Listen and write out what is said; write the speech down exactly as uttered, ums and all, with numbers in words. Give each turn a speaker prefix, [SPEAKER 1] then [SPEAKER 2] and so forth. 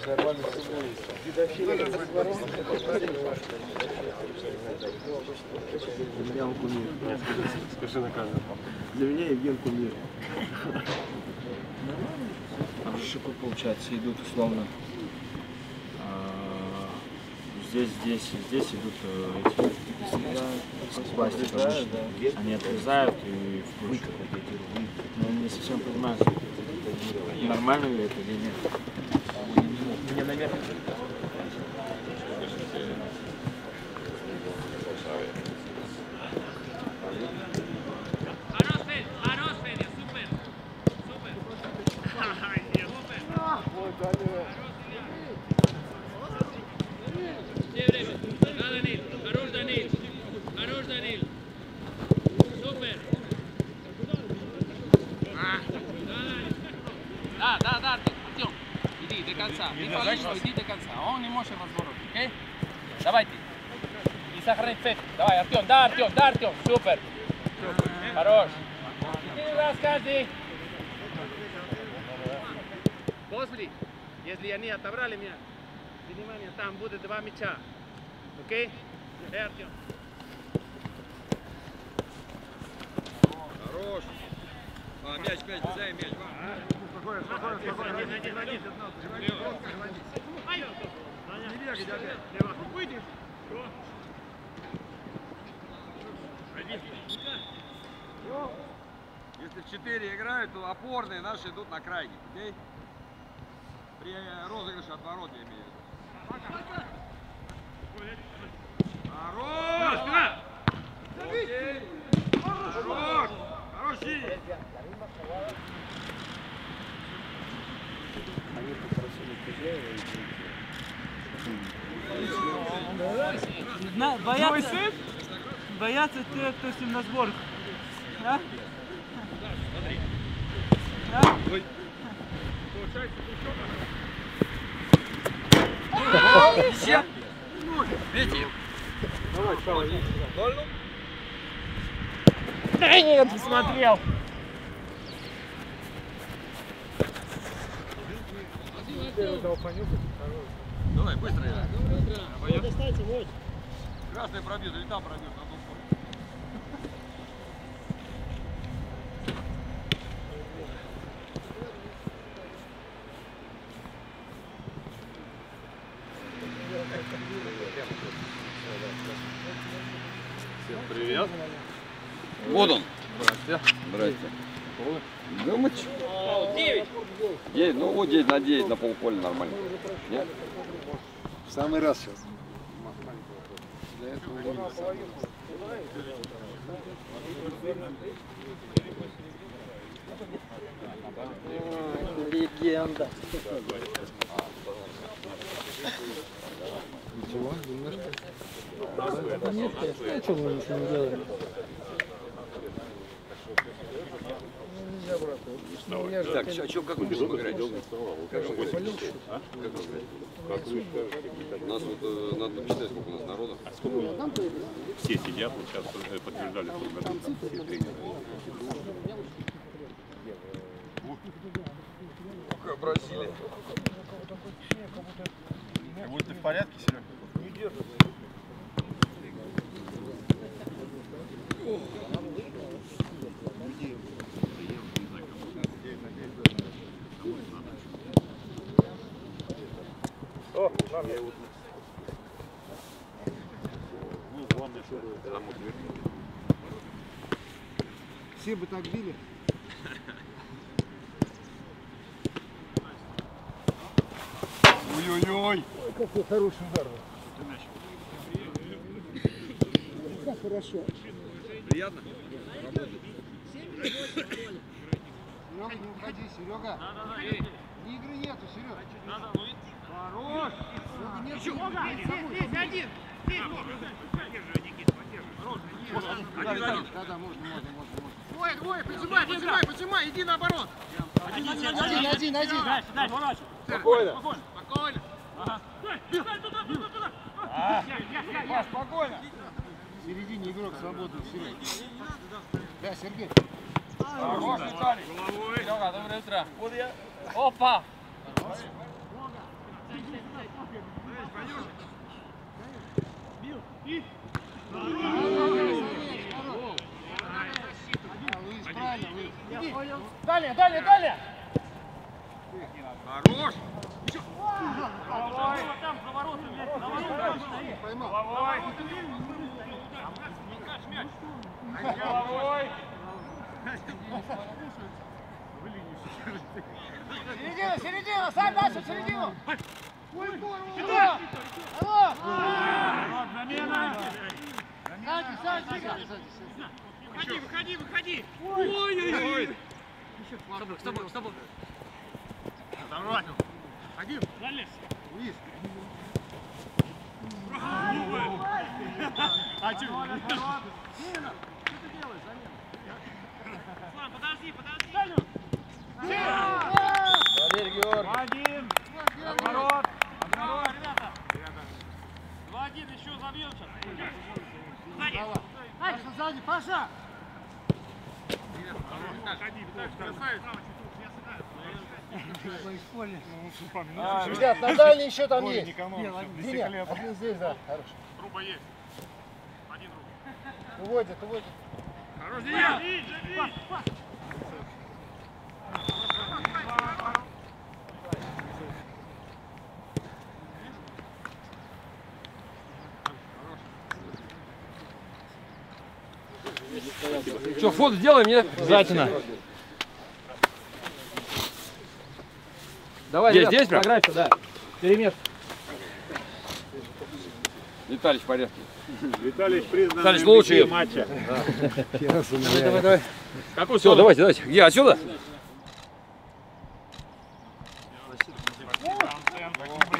[SPEAKER 1] Нормально все Для меня он кумир. Скажи на камеру. Для меня Евген кумир.
[SPEAKER 2] Шипы, получается, идут условно. А, здесь, здесь, здесь идут эти пластики. Да. Они отрезают и вкручивают. Но я не совсем понимаю, нормально ли это или нет.
[SPEAKER 1] Мне наверх.
[SPEAKER 3] Да, да, да, Артем, иди до конца. Не пали, что иди до конца. Он не может разворот, окей? Давайте. И сохрани цепь. Давай, Артем, да, Артем, да, Артем. Супер. Хорош. Один раз каждый. После, если они отобрали меня, внимание, там будет два мяча. Окей? Эй, Артем.
[SPEAKER 4] Хорош. А, мяч, мяч, дай мяч.
[SPEAKER 1] Спокойно, спокойно, спокойно.
[SPEAKER 4] Один, один, один.
[SPEAKER 1] Не бегай опять.
[SPEAKER 3] Выйди.
[SPEAKER 4] Если в четыре играют, то опорные наши идут на крайне. Окей? При розыгрыше от ворот я имею в виду. Хорош! Окей. Хорош! Хороший!
[SPEAKER 1] Они попросили хозяева
[SPEAKER 5] На, боятся, боятся те, кто с ним на сборах. Да? Да?
[SPEAKER 4] Видите?
[SPEAKER 1] Давай, Павел, иди.
[SPEAKER 3] Да нет, не смотрел.
[SPEAKER 4] Давай, быстро играй. Красный пробьет, или там пробьет, на том поле.
[SPEAKER 6] Всем привет.
[SPEAKER 4] Вот он.
[SPEAKER 6] Здрасте.
[SPEAKER 4] Здрасте. Да мы ч... девять. девять, ну вот девять на девять на полполя нормально. Нет?
[SPEAKER 1] В самый раз сейчас. Для этого времени.
[SPEAKER 5] Легенда.
[SPEAKER 1] Ничего, немножко.
[SPEAKER 5] Да нет, конечно, что мы ничего не делаем.
[SPEAKER 4] Так, о чем, как вы будем играть? Как вы будете?
[SPEAKER 6] А?
[SPEAKER 4] Как вы играете? У нас вот э, надо посчитать, сколько у нас народа.
[SPEAKER 6] А сколько? Все сидят, вот сейчас подтверждали, что готовы там все тренеры.
[SPEAKER 4] Какая Бразилия?
[SPEAKER 1] Как будто ты в порядке, Серега? Не держит. О, нам я вот.
[SPEAKER 6] Ну, главное, что там утвердили.
[SPEAKER 1] Все бы так били.
[SPEAKER 4] Ой-ой-ой!
[SPEAKER 1] Ой, какой хороший удар. Как хорошо.
[SPEAKER 4] Приятно?
[SPEAKER 1] Серега, не уходи, Серега. Игры нету, Серега. Хорош! Серега, нет,
[SPEAKER 3] Здесь, здесь, один. Здесь,
[SPEAKER 1] да, да, можно, можно, можно.
[SPEAKER 3] Ой, ой, поджимай, поджимай, поджимай, иди наоборот.
[SPEAKER 1] Один, один, один, один.
[SPEAKER 3] Дальше, дальше.
[SPEAKER 4] Спокойно.
[SPEAKER 3] Спокойно. Ага.
[SPEAKER 4] Паш, спокойно.
[SPEAKER 1] В середине игрок свободный, Серега. Да, Сергей.
[SPEAKER 4] Хорош, Виталий.
[SPEAKER 3] Серега, доброе утро. Опа. Далее, далее, далее!
[SPEAKER 4] Хорош!
[SPEAKER 5] Там, за воротами, блядь, за воротами.
[SPEAKER 4] Головой! Головой!
[SPEAKER 3] Середина, середина! Сань, дальше, в середину! Сюда! Алло!
[SPEAKER 5] Замена!
[SPEAKER 3] Сзади, сзади!
[SPEAKER 5] Выходи, выходи, выходи!
[SPEAKER 4] Ой-ой-ой!
[SPEAKER 5] Стоп, стоп, стоп!
[SPEAKER 4] Давай! Один!
[SPEAKER 5] Залез!
[SPEAKER 4] Вниз!
[SPEAKER 5] А что? Подожди, подожди!
[SPEAKER 3] Валерий Георгиевич!
[SPEAKER 5] Один! Оборот! Оборот, ребята! Два-один, еще забьем сейчас! Сзади!
[SPEAKER 3] Паша, сзади, Паша!
[SPEAKER 5] Ходи, красавец!
[SPEAKER 3] Ребят, на дальний еще там есть. Диня, один здесь, да. Хорош.
[SPEAKER 5] Руба есть. Один руба.
[SPEAKER 3] Уводит, уводит.
[SPEAKER 5] Хорош, Диня!
[SPEAKER 3] Что, фото сделаем, нет?
[SPEAKER 2] Обязательно.
[SPEAKER 3] Давай,
[SPEAKER 2] Здесь,
[SPEAKER 3] ребят,
[SPEAKER 2] здесь прям?
[SPEAKER 3] фотографию, да. Перемеш.
[SPEAKER 2] Виталий в порядке.
[SPEAKER 6] Виталий признан
[SPEAKER 2] Виталий лучший
[SPEAKER 6] матча.
[SPEAKER 3] Давай, давай, давай.
[SPEAKER 2] Какой Все, давайте, давайте. Где, отсюда?